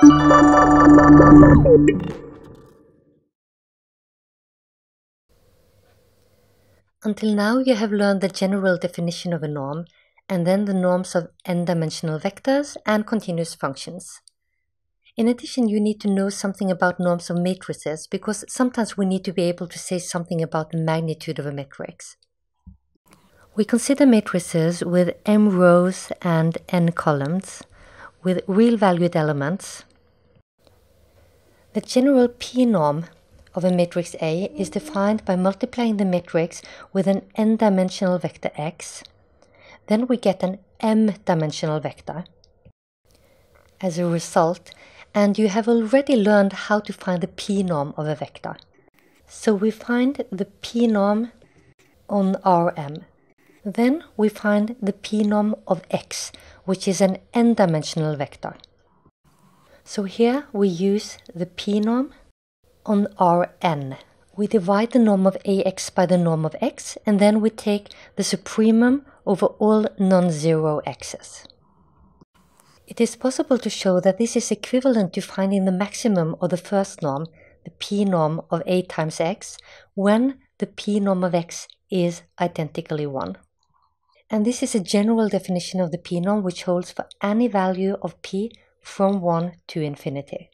Until now, you have learned the general definition of a norm, and then the norms of n-dimensional vectors and continuous functions. In addition, you need to know something about norms of matrices, because sometimes we need to be able to say something about the magnitude of a matrix. We consider matrices with m rows and n columns, with real-valued elements. The general p-norm of a matrix A is defined by multiplying the matrix with an n-dimensional vector x. Then we get an m-dimensional vector as a result, and you have already learned how to find the p-norm of a vector. So we find the p-norm on Rm. Then we find the p-norm of x, which is an n-dimensional vector. So here we use the p-norm on Rn. We divide the norm of ax by the norm of x, and then we take the supremum over all non-zero x's. It is possible to show that this is equivalent to finding the maximum of the first norm, the p-norm of a times x, when the p-norm of x is identically 1. And this is a general definition of the p-norm which holds for any value of p from 1 to infinity.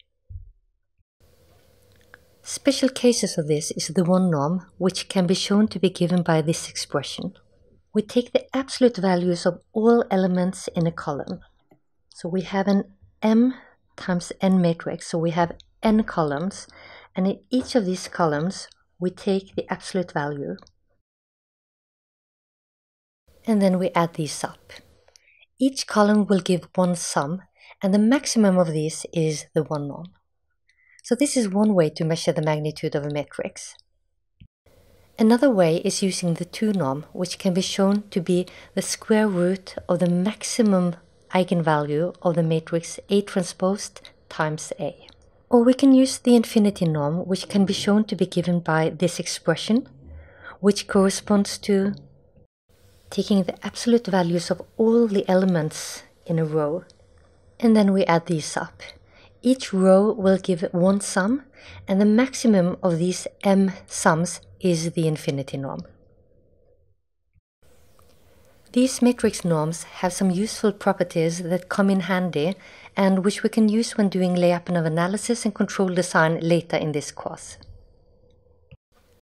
Special cases of this is the one norm, which can be shown to be given by this expression. We take the absolute values of all elements in a column. So we have an m times n matrix, so we have n columns, and in each of these columns we take the absolute value. And then we add these up. Each column will give one sum, and the maximum of these is the one norm. So this is one way to measure the magnitude of a matrix. Another way is using the 2 norm, which can be shown to be the square root of the maximum eigenvalue of the matrix A transposed times A. Or we can use the infinity norm, which can be shown to be given by this expression, which corresponds to taking the absolute values of all the elements in a row, and then we add these up. Each row will give one sum, and the maximum of these m sums is the infinity norm. These matrix norms have some useful properties that come in handy and which we can use when doing Lyapunov analysis and control design later in this course.